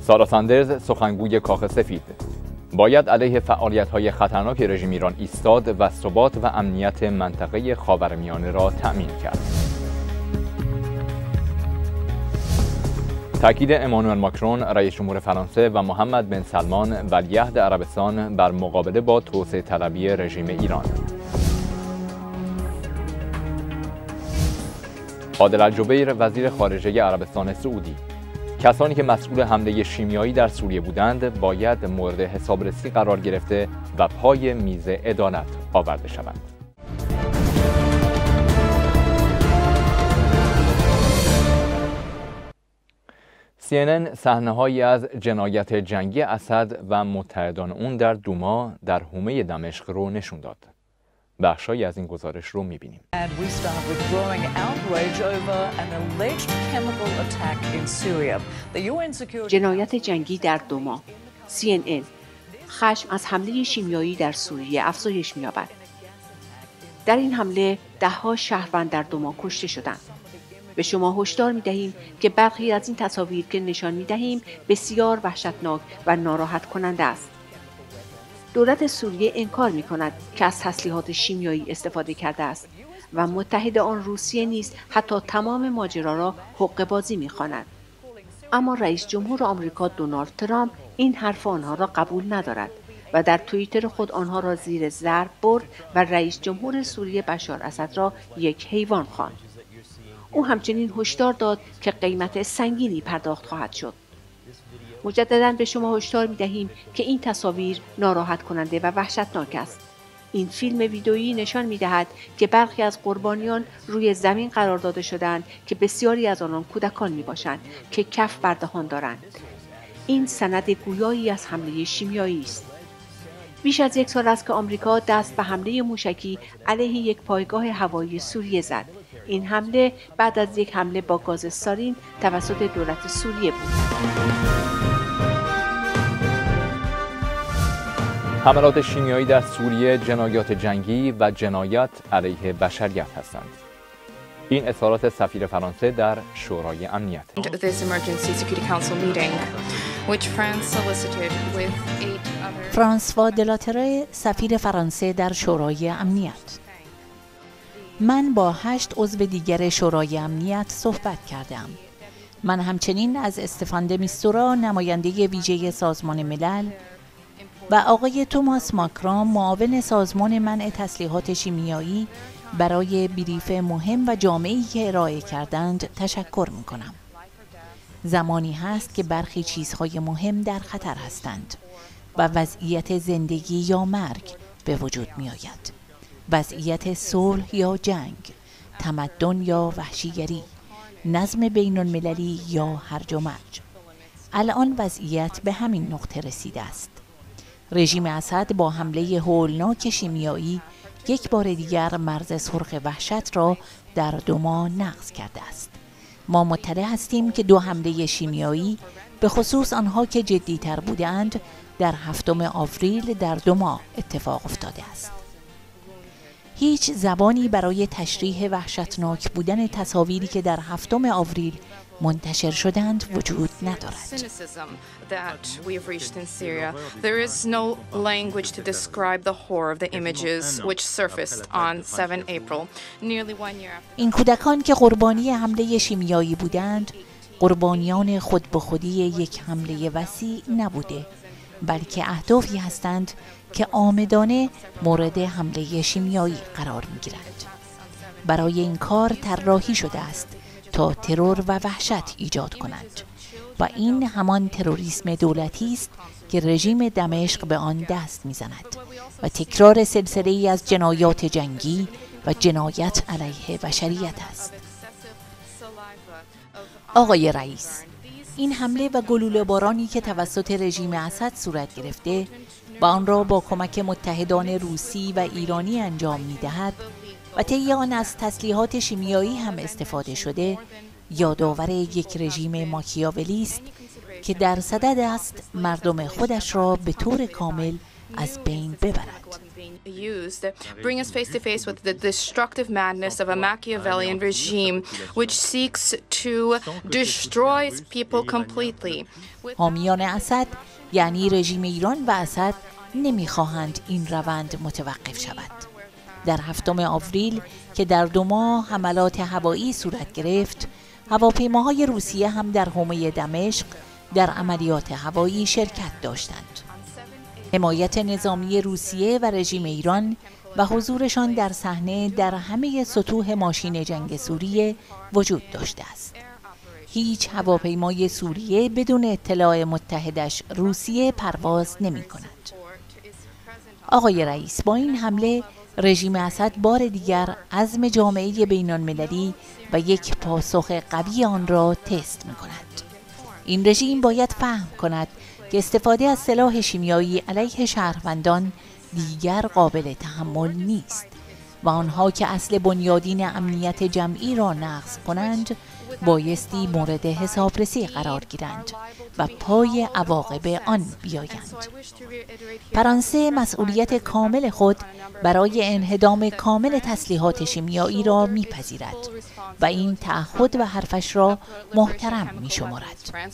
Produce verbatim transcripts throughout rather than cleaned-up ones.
سارا ساندرز، سخنگوی کاخ سفید: باید علیه فعالیت‌های خطرناک رژیم ایران ایستاد و ثبات و امنیت منطقه خاورمیانه را تأمین کرد. تأکید امانوئل ماکرون رئیس جمهور فرانسه و محمد بن سلمان ولیعهد عربستان بر مقابله با توسعه طلبی رژیم ایران. عادل الجبیر، وزیر خارجه عربستان سعودی: کسانی که مسئول حمله شیمیایی در سوریه بودند باید مورد حسابرسی قرار گرفته و پای میز عدالت آورده شوند. سی ان ان صحنه‌هایی از جنایت جنگی اسد و متحدان اون در دوما در حومه دمشق رو نشون داد. بخشایی از این گزارش رو می‌بینیم. جنایت جنگی در دوما. سی ان ان: خشم از حمله شیمیایی در سوریه افزایش می‌یابد. در این حمله ده‌ها شهروند در دوما کشته شدند. به شما هشدار می‌دهیم که برخی از این تصاویر که نشان می‌دهیم بسیار وحشتناک و ناراحت کننده است. دولت سوریه انکار می‌کند که از تسلیحات شیمیایی استفاده کرده است و متحد آن روسیه نیز حتی تمام ماجرا را حقه‌بازی می‌خواند. اما رئیس جمهور آمریکا دونالد ترامپ این حرف آنها را قبول ندارد و در توییتر خود آنها را زیر ضرب برد و رئیس جمهور سوریه بشار اسد را یک حیوان خواند. او همچنین هشدار داد که قیمت سنگینی پرداخت خواهد شد. مجدداً به شما هشدار می‌دهیم که این تصاویر ناراحت کننده و وحشتناک است. این فیلم ویدئویی نشان می‌دهد که برخی از قربانیان روی زمین قرار داده شدند که بسیاری از آنان کودکان می‌باشند که کف بر دهان دارند. این سند گویایی از حمله شیمیایی است. بیش از یک سال است که آمریکا دست به حمله موشکی علیه یک پایگاه هوایی سوریه زد. این حمله بعد از یک حمله با گاز سارین توسط دولت سوریه بود. حملات شیمیایی در سوریه جنایات جنگی و جنایت علیه بشریت هستند. این اظهارات سفیر فرانسه در شورای امنیت. فرانسوا دلاتره، سفیر فرانسه در شورای امنیت: من با هشت عضو دیگر شورای امنیت صحبت کردم. من همچنین از استفان د میستورا، نماینده ویژه سازمان ملل، و آقای توماس ماکرون، معاون سازمان منع تسلیحات شیمیایی، برای بریف مهم و جامعی که ارائه کردند تشکر می‌کنم. زمانی هست که برخی چیزهای مهم در خطر هستند و وضعیت زندگی یا مرگ به وجود می‌آید. وضعیت صلح یا جنگ، تمدن یا وحشیگری، نظم بین المللی یا هرج و مرج. الان وضعیت به همین نقطه رسیده است. رژیم اسد با حمله هولناک شیمیایی یک بار دیگر مرز سرخ وحشت را در دوما نقض کرده است. ما مطلع هستیم که دو حمله شیمیایی، به خصوص آنها که جدی‌تر بودند، در هفتم آوریل در دوما اتفاق افتاده است. هیچ زبانی برای تشریح وحشتناک بودن تصاویری که در هفتم آوریل منتشر شدند وجود ندارد. این کودکان که قربانی حمله شیمیایی بودند، قربانیان خود به خودی یک حمله وسیع نبوده، بلکه اهدافی هستند که عامدانه مورد حمله شیمیایی قرار می‌گیرند. برای این کار طراحی شده است تا ترور و وحشت ایجاد کنند و این همان تروریسم دولتی است که رژیم دمشق به آن دست می‌زند و تکرار سلسله‌ای از جنایات جنگی و جنایت علیه بشریت است. آقای رئیس، این حمله و گلوله بارانی که توسط رژیم اسد صورت گرفته و آن را با کمک متحدان روسی و ایرانی انجام می‌دهد و طی آن از تسلیحات شیمیایی هم استفاده شده، یادآور یک رژیم ماکیاولی است که در صدد است مردم خودش را به طور کامل از بین ببرد. used bring us face to face with the destructive madness of a Machiavellian regime which seeks to destroy people completely. حامیان اسد یعنی رژیم ایران و اسد نمیخواهند این روند متوقف شود. در هفتم آوریل که در دوما حملات هوایی صورت گرفت، هواپیماهای روسیه هم در حومه دمشق در عملیات هوایی شرکت داشتند. حمایت نظامی روسیه و رژیم ایران و حضورشان در صحنه در همه سطوح ماشین جنگ سوریه وجود داشته است. هیچ هواپیمای سوریه بدون اطلاع متحدش روسیه پرواز نمی کند. آقای رئیس، با این حمله رژیم اسد بار دیگر عزم جامعه بین‌المللی و یک پاسخ قوی آن را تست می کند. این رژیم باید فهم کند که استفاده از سلاح شیمیایی علیه شهروندان دیگر قابل تحمل نیست و آنها که اصل بنیادین امنیت جمعی را نقض کنند بایستی مورد حسابرسی قرار گیرند و پای عواقب آن بیایند. فرانسه مسئولیت کامل خود برای انهدام کامل تسلیحات شیمیایی را میپذیرد و این تعهد و حرفش را محترم میشمارد.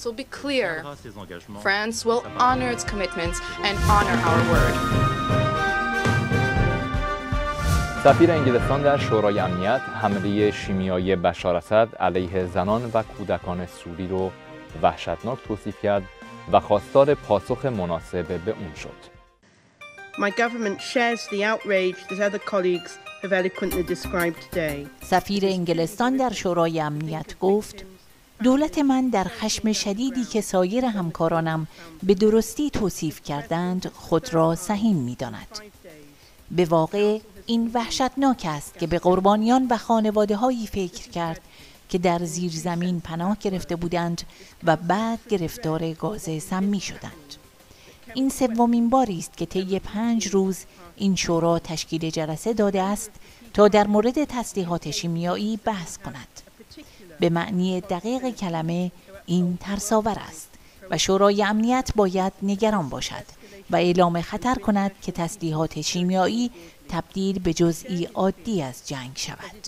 سفیر انگلستان در شورای امنیت حمله شیمیایی بشار اسد علیه زنان و کودکان سوری را وحشتناک توصیف کرد و خواستار پاسخ مناسب به اون شد. My government shares the outrage that other colleagues have eloquently described today. سفیر انگلستان در شورای امنیت گفت: دولت من در خشم شدیدی که سایر همکارانم به درستی توصیف کردند خود را سهیم می‌داند. به واقع این وحشتناک است که به قربانیان و خانواده‌هایی فکر کرد که در زیر زمین پناه گرفته بودند و بعد گرفتار گاز سمی شدند. این سومین باری است که طی پنج روز این شورا تشکیل جلسه داده است تا در مورد تسلیحات شیمیایی بحث کند. به معنی دقیق کلمه این ترساور است و شورای امنیت باید نگران باشد و اعلام خطر کند که تسلیحات شیمیایی تبدیل به جزئی عادی از جنگ شود.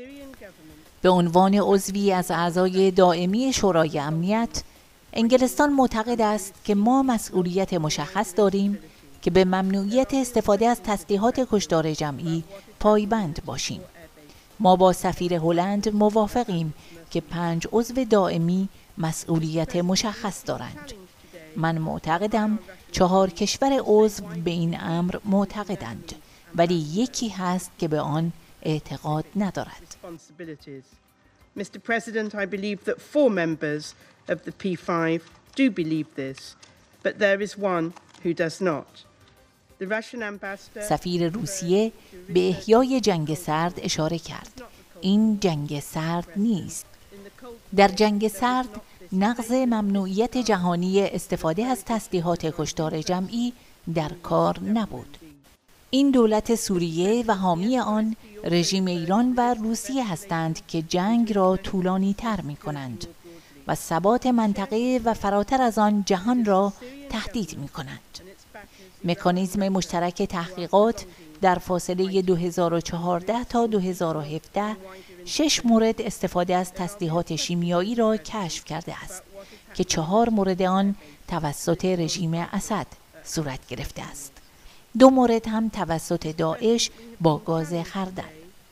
به عنوان عضوی از اعضای دائمی شورای امنیت، انگلستان معتقد است که ما مسئولیت مشخص داریم که به ممنوعیت استفاده از تسلیحات کشتار جمعی پایبند باشیم. ما با سفیر هلند موافقیم که پنج عضو دائمی مسئولیت مشخص دارند. من معتقدم چهار کشور عضو به این امر معتقدند، ولی یکی هست که به آن اعتقاد ندارد. Mister President, I believe that four members of the P five do believe this, but there is one who does not. The Russian ambassador سفیر روسیه به احیای جنگ سرد اشاره کرد. این جنگ سرد نیست. در جنگ سرد نقض ممنوعیت جهانی استفاده از تسلیحات کشتار جمعی در کار نبود. این دولت سوریه و حامی آن رژیم ایران و روسیه هستند که جنگ را طولانی تر می کنند و ثبات منطقه و فراتر از آن جهان را تهدید می کنند. مکانیزم مشترک تحقیقات در فاصله دو هزار و چهارده تا دو هزار و هفده شش مورد استفاده از تسلیحات شیمیایی را کشف کرده است که چهار مورد آن توسط رژیم اسد صورت گرفته است. دو مورد هم توسط داعش با گاز خردل.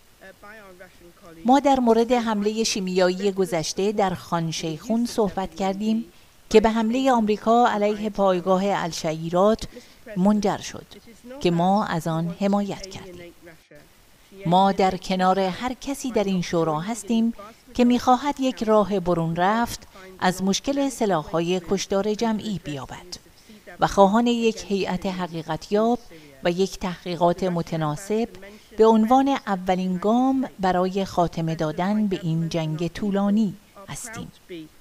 ما در مورد حمله شیمیایی گذشته در خان شیخون صحبت کردیم که به حمله آمریکا علیه پایگاه الشعیرات منجر شد که ما از آن حمایت کردیم. ما در کنار هر کسی در این شورا هستیم که می‌خواهد یک راه برون رفت از مشکل سلاح‌های کشتار جمعی بیابد و خواهان یک هیئت حقیقتیاب و یک تحقیقات متناسب به عنوان اولین گام برای خاتمه دادن به این جنگ طولانی هستیم.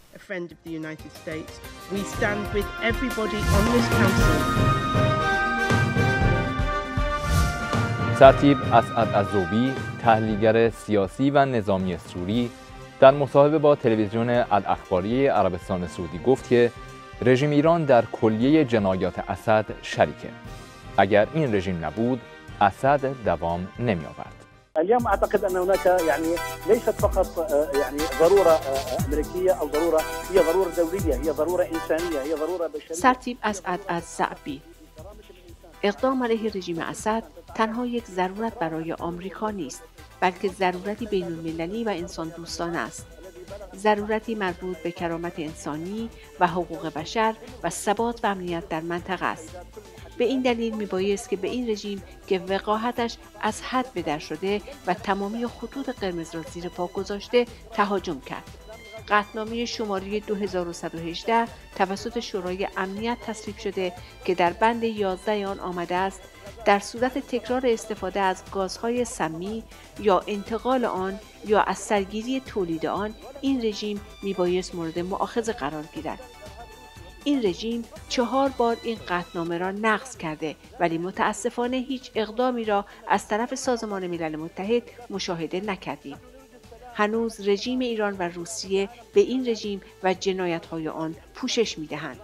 سرتیب اسعد الذوبی، تحلیلگر سیاسی و نظامی سوری، در مصاحبه با تلویزیون الاخباری عربستان سعودی گفت که رژیم ایران در کلیه جنایات اسد شریکه. اگر این رژیم نبود اسد دوام نمی آورد. اليوم اعتقد ان هناك يعني ليست فقط يعني ضروره امريكيه او ضروره هي ضروره دوليه هي ضروره انسانيه هي ضروره بشريه. سرتیب اسعد الزعبی: اقدام علیه رژیم اسد تنها یک ضرورت برای آمریکا نیست، بلکه ضرورتی بین‌المللی و انسان دوستانه است. ضرورتی مربوط به کرامت انسانی و حقوق بشر و ثبات و امنیت در منطقه است. به این دلیل میبایست که به این رژیم که وقاحتش از حد به در شده و تمامی خطوط قرمز را زیر پا گذاشته تهاجم کرد. قطعنامه شماره دو هزار و صد و هجده توسط شورای امنیت تصویب شده که در بند یازده آن آمده است در صورت تکرار استفاده از گازهای سمی یا انتقال آن یا از سرگیری تولید آن، این رژیم میبایست مورد مؤاخذه قرار گیرد. این رژیم چهار بار این قطعنامه را نقض کرده ولی متاسفانه هیچ اقدامی را از طرف سازمان ملل متحد مشاهده نکردیم. هنوز رژیم ایران و روسیه به این رژیم و جنایت‌های آن پوشش می‌دهند.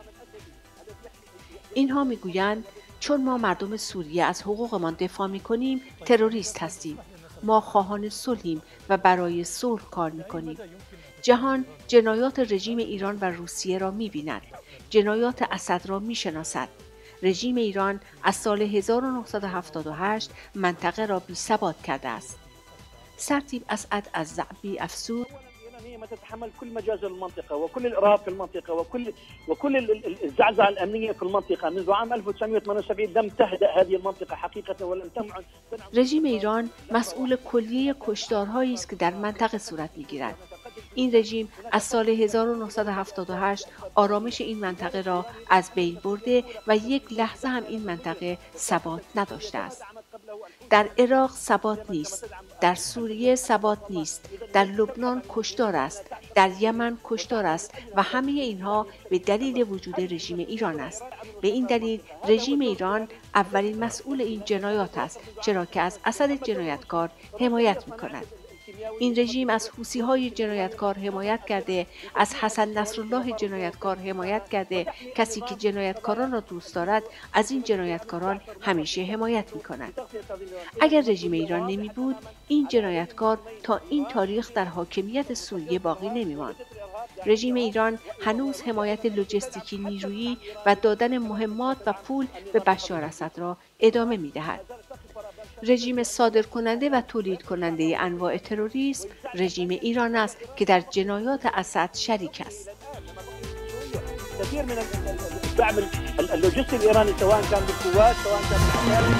اینها می‌گویند چون ما مردم سوریه از حقوقمان دفاع می‌کنیم تروریست هستیم. ما خواهان صلحیم و برای صلح کار می‌کنیم. جهان جنایات رژیم ایران و روسیه را می‌بیند. جنایات اسد را می‌شناسد. رژیم ایران از سال هزار و نهصد و هفتاد و هشت منطقه را بی‌ثبات کرده است. سرتیب اسعد الزعبی افسود: تتحمل كل مجازر المنطقه وكل الارهاب في المنطقه وكل وكل الزعزعه الامنيه في المنطقه منذ عام ألف وتسعمائة وثمانية وسبعين لم تهدأ هذه المنطقه حقيقه ولم تمعن. رژیم ایران مسئول کلیه کشتارهایی است که در منطقه صورت می‌گیرد. این رژیم از سال هزار و نهصد و هفتاد و هشت آرامش این منطقه را از بین برده و یک لحظه هم این منطقه ثبات نداشته است. در عراق ثبات نیست، در سوریه ثبات نیست، در لبنان کشتار است، در یمن کشتار است و همه اینها به دلیل وجود رژیم ایران است. به این دلیل رژیم ایران اولین مسئول این جنایات است، چرا که از اسد جنایتکار حمایت می‌کند. این رژیم از حوثی‌های جنایتکار حمایت کرده، از حسن نصرالله جنایتکار حمایت کرده. کسی که جنایتکاران را دوست دارد از این جنایتکاران همیشه حمایت می‌کند. اگر رژیم ایران نمی بود، این جنایتکار تا این تاریخ در حاکمیت سوریه باقی نمی‌ماند. رژیم ایران هنوز حمایت لوجستیکی نیرویی و دادن مهمات و پول به بشار اسد را ادامه می‌دهد. رژیم صادر کننده و تولید کننده انواع تروریسم رژیم ایران است که در جنایات اسد شریک است. كثير من الدعم اللوجستي الايراني سواء كان بالقوات سواء كان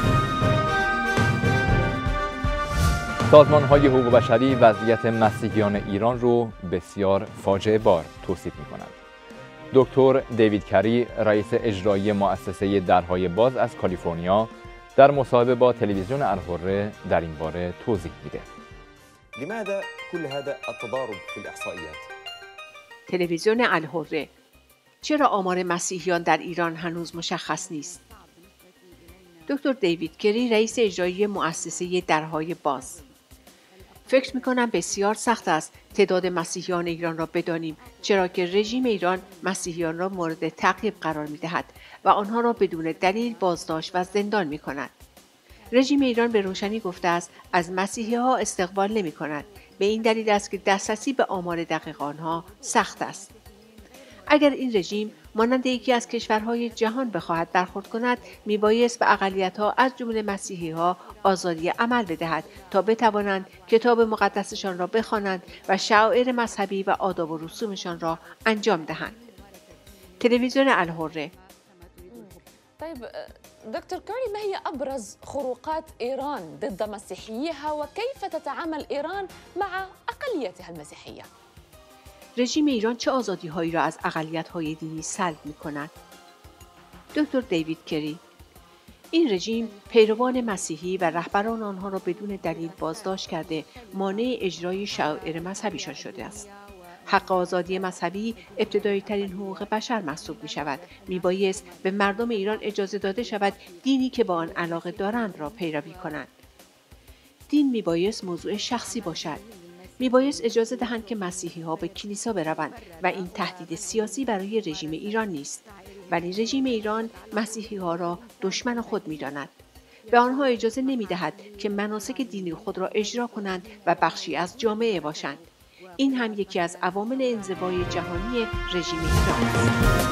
سازمان‌های حقوق بشری وضعیت مسیحیان ایران رو بسیار فاجعه بار توصیف می‌کنند. دکتر دیوید کری، رئیس اجرایی مؤسسه درهای باز از کالیفرنیا، در مصاحبه با تلویزیون الحره در این باره توضیح میده. لماذا كل هذا التضارب في الاحصائيات؟ تلویزیون الحره: چرا آمار مسیحیان در ایران هنوز مشخص نیست؟ دکتر دیوید کری، رئیس اجرایی مؤسسه درهای باز: فکر می‌کنم بسیار سخت است تعداد مسیحیان ایران را بدانیم، چرا که رژیم ایران مسیحیان را مورد تعقیب قرار می‌دهد و آنها را بدون دلیل بازداشت و زندان می‌کند. رژیم ایران به روشنی گفته است از مسیحی‌ها استقبال نمی‌کند. به این دلیل است که دسترسی به آمار دقیق آنها سخت است. اگر این رژیم مانند یکی از کشورهای جهان بخواهد برخورد کند، میبایست به اقلیت‌ها از جمله مسیحی‌ها آزادی عمل بدهد تا بتوانند کتاب مقدسشان را بخوانند و شعائر مذهبی و آداب و رسومشان را انجام دهند. تلویزیون الحره: طيب دكتور كاري، ما هي أبرز خروقات إيران ضد مسيحيها وكيف تتعامل إيران مع أقليتها المسيحية؟ رژیم ایران چه آزادی‌هایی را از اقلیت‌های دینی سلب می‌کند؟ دکتر دیوید کری: این رژیم پیروان مسیحی و رهبران آنها را بدون دلیل بازداشت کرده، مانع اجرای شعائر مذهبیشان شده است. حق آزادی مذهبی ابتدایی ترین حقوق بشر محسوب می شود. می بایست به مردم ایران اجازه داده شود دینی که با آن علاقه دارند را پیروی کنند. دین می بایست موضوع شخصی باشد. می بایست اجازه دهند که مسیحی ها به کلیسا بروند و این تهدید سیاسی برای رژیم ایران نیست. ولی رژیم ایران مسیحی ها را دشمن خود می داند. به آنها اجازه نمی دهد که مناسک دینی خود را اجرا کنند و بخشی از جامعه باشند. این هم یکی از عوامل انزوای جهانی رژیم ایران است.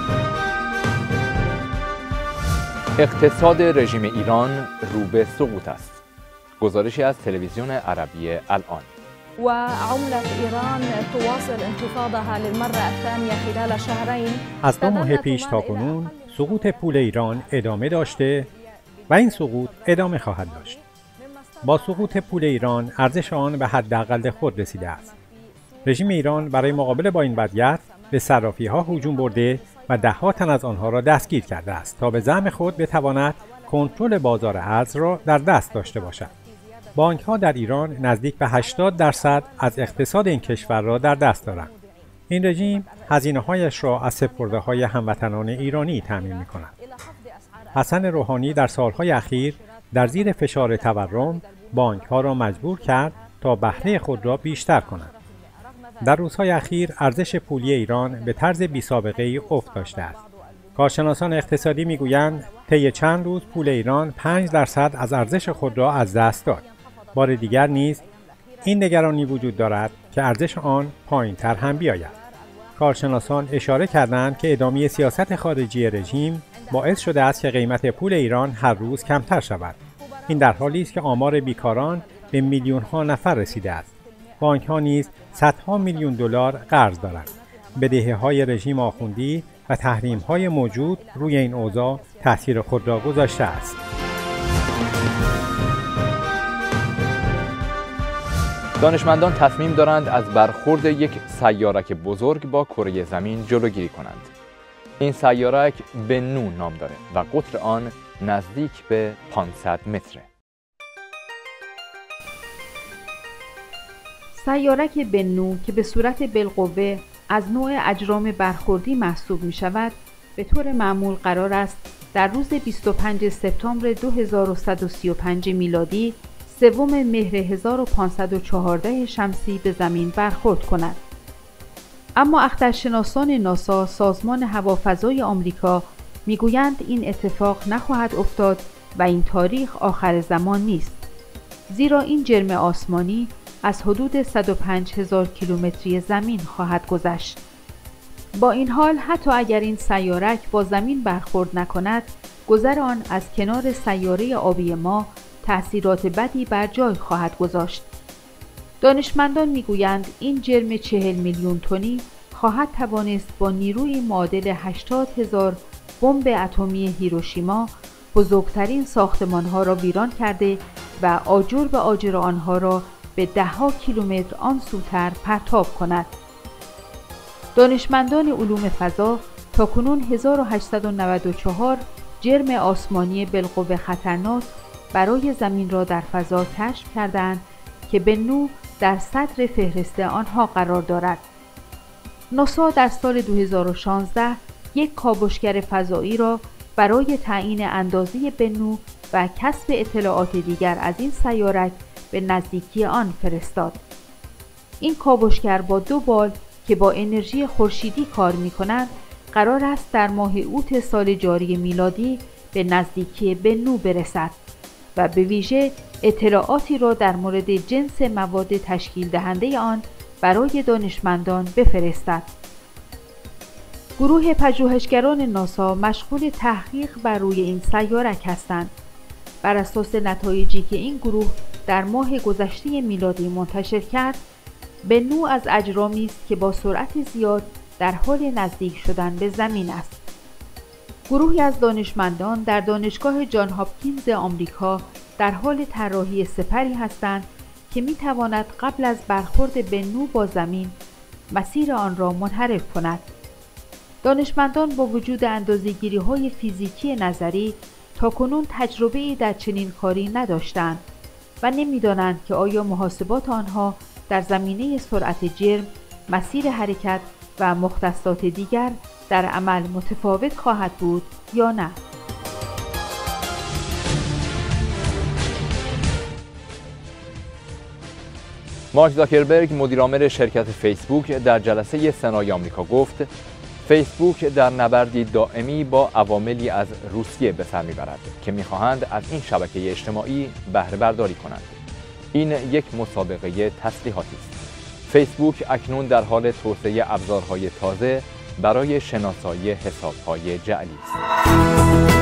اقتصاد رژیم ایران رو به سقوط است. گزارشی از تلویزیون عربی الآن. وعملة إيران تواصل انخفاضها للمرة الثانية خلال شهرين. از دو ماه پیش تا کنون سقوط پول ایران ادامه داشته و این سقوط ادامه خواهد داشت. با سقوط پول ایران ارزش آن به حداقل خود رسیده است. رژیم ایران برای مقابله با این وضعیت به صرافی‌ها هجوم برده و ده‌ها تن از آنها را دستگیر کرده است تا به زعم خود بتواند کنترل بازار ارز را در دست داشته باشد. بانک‌ها در ایران نزدیک به هشتاد درصد از اقتصاد این کشور را در دست دارند. این رژیم هزینه‌هایش را از سپرده‌های هموطنان ایرانی تامین می‌کند. حسن روحانی در سالهای اخیر در زیر فشار تورم بانک‌ها را مجبور کرد تا بهره خود را بیشتر کنند. در روزهای اخیر ارزش پولی ایران به طرز بی‌سابقه‌ای افت داشته است. کارشناسان اقتصادی می‌گویند طی چند روز پول ایران پنج درصد از ارزش خود را از دست داد. بار دیگر نیز این نگرانی وجود دارد که ارزش آن پایین‌تر هم بیاید. کارشناسان اشاره کردند که ادامه سیاست خارجی رژیم باعث شده است که قیمت پول ایران هر روز کمتر شود. این در حالی است که آمار بیکاران به میلیون‌ها نفر رسیده است. بانک‌ها نیز صدها میلیون دلار قرض دارند. بدهی‌های رژیم آخوندی و تحریم‌های موجود روی این اوضاع تأثیر خود را گذاشته است. دانشمندان تصمیم دارند از برخورد یک سیارک بزرگ با کره زمین جلوگیری کنند. این سیارک بنو نام داره و قطر آن نزدیک به پانصد متره. سیارک بنو که به صورت بالقوه از نوع اجرام برخوردی محسوب می شود، به طور معمول قرار است در روز بیست و پنجم سپتامبر دو هزار و صد و سی و پنج میلادی سوم مهر هزار و پانصد و چهارده شمسی به زمین برخورد کند. اما اخترشناسان ناسا، سازمان هوافضای آمریکا، میگویند این اتفاق نخواهد افتاد و این تاریخ آخر زمان نیست، زیرا این جرم آسمانی از حدود صد و پنج هزار کیلومتری زمین خواهد گذشت. با این حال حتی اگر این سیارک با زمین برخورد نکند، گذر آن از کنار سیاره آبی ما تأثیرات بدی بر جای خواهد گذاشت. دانشمندان میگویند این جرم چهل میلیون تنی خواهد توانست با نیروی معادل هشتاد هزار بمب اتمی هیروشیما بزرگترین ساختمان‌ها را ویران کرده و آجر به آجر آنها را به ده‌ها کیلومتر آن سوتر پرتاب کند. دانشمندان علوم فضا تاکنون هزار و هشتصد و نود و چهار جرم آسمانی بالقوه خطرناک برای زمین را در فضا کشف کردند که بنو در صدر فهرست آنها قرار دارد. ناسا در سال دو هزار و شانزده یک کاوشگر فضایی را برای تعیین اندازه بنو و کسب اطلاعات دیگر از این سیارک به نزدیکی آن فرستاد. این کاوشگر با دو بال که با انرژی خورشیدی کار می‌کنند، قرار است در ماه اوت سال جاری میلادی به نزدیکی بنو برسد و به ویژه اطلاعاتی را در مورد جنس مواد تشکیل دهنده آن برای دانشمندان بفرستد. گروه پژوهشگران ناسا مشغول تحقیق بر روی این سیارک هستند. بر اساس نتایجی که این گروه در ماه گذشته میلادی منتشر کرد، بنو از اجرامی است که با سرعت زیاد در حال نزدیک شدن به زمین است. گروهی از دانشمندان در دانشگاه جان هاپکینز آمریکا در حال طراحی سپری هستند که می‌تواند قبل از برخورد بنو با زمین مسیر آن را منحرف کند. دانشمندان با وجود اندازه‌گیری‌های فیزیکی نظری تاکنون تجربه‌ای در چنین کاری نداشتند و نمی‌دانند که آیا محاسبات آنها در زمینه سرعت جرم، مسیر حرکت و مختصات دیگر در عمل متفاوت خواهد بود یا نه. مارک زاکربرگ مدیرعامل شرکت فیسبوک در جلسه سنای آمریکا گفت فیسبوک در نبردی دائمی با عواملی از روسیه به سر میبرد که میخواهند از این شبکه اجتماعی بهره برداری کنند. این یک مسابقه تسلیحاتی است. فیسبوک اکنون در حال توسعه ابزارهای تازه برای شناسایی حساب‌های جعلی است.